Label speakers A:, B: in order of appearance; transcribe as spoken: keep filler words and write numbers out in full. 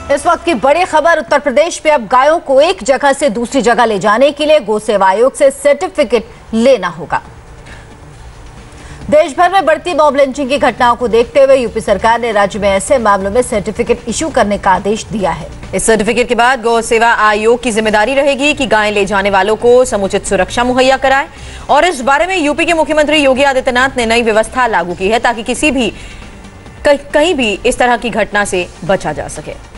A: इस वक्त की बड़ी खबर, उत्तर प्रदेश में अब गायों को एक जगह से दूसरी जगह ले जाने के लिए गौ सेवा आयोग से सर्टिफिकेट लेना होगा। देश भर में बढ़ती मॉब लिंचिंग की घटनाओं को देखते हुए यूपी सरकार ने राज्य में ऐसे मामलों में सर्टिफिकेट इशू करने का आदेश दिया है।
B: इस सर्टिफिकेट के बाद गौ सेवा आयोग की जिम्मेदारी रहेगी कि गाय ले जाने वालों को समुचित सुरक्षा मुहैया कराए। और इस बारे में यूपी के मुख्यमंत्री योगी आदित्यनाथ ने नई व्यवस्था लागू की है ताकि किसी भी कहीं भी इस तरह की घटना से बचा जा सके।